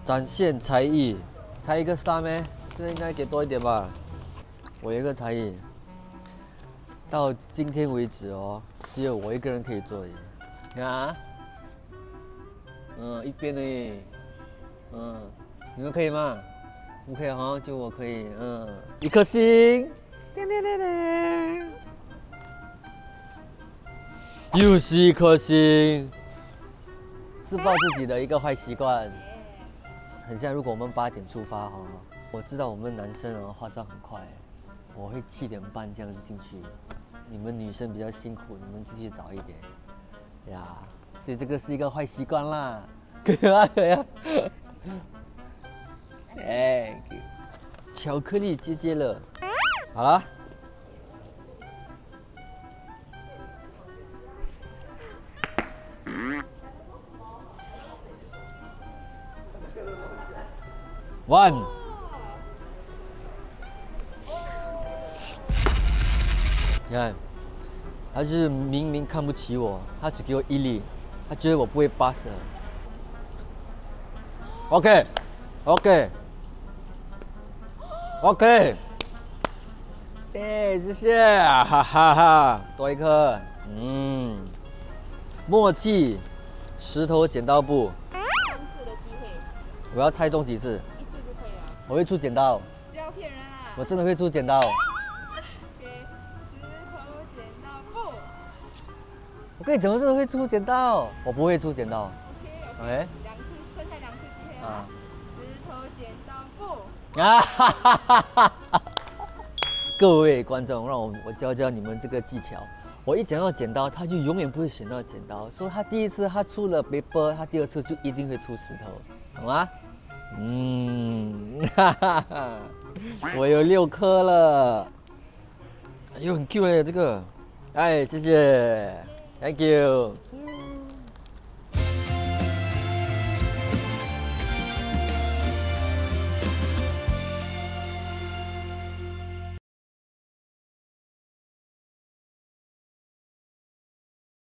展现才艺，才一个 star 咩？这应该给多一点吧。我有一个才艺，到今天为止哦，只有我一个人可以做而已。你看啊，一边而已，你们可以吗？不可以哈，就我可以，1颗星，叮叮叮叮，又是1颗星，自暴自弃的一个坏习惯。很像，如果我们8点出发哈，我知道我们男生哦化妆很快，我会7点半这样子进去。你们女生比较辛苦，你们继续早一点呀。所以这个是一个坏习惯啦，可以吗？可以啊。哎，巧克力姐姐了，好了。One， 你看，他就是明明看不起我，他只给我1粒，他觉得我不会 pass 的。OK， 哎，谢谢，哈哈哈，多1颗，默契，石头剪刀布。 3次的机会， 我要猜中几次？ 1次就可以了。 我会出剪刀， 不要骗人啊！ 我真的会出剪刀。 给石头剪刀布。 我跟你讲，我真的会出剪刀，我不会出剪刀。 OK， 2次，剩下2次机会啊！石头剪刀布。 啊哈哈哈哈！各位观众，让我教教你们这个技巧。我一讲到剪刀，他就永远不会选到剪刀，所以他第1次他出了 paper， 他第2次就一定会出石头，好吗？哈哈哈！我有6颗了，哎呦，很 Q 嘞这个，哎，谢谢 ，Thank you。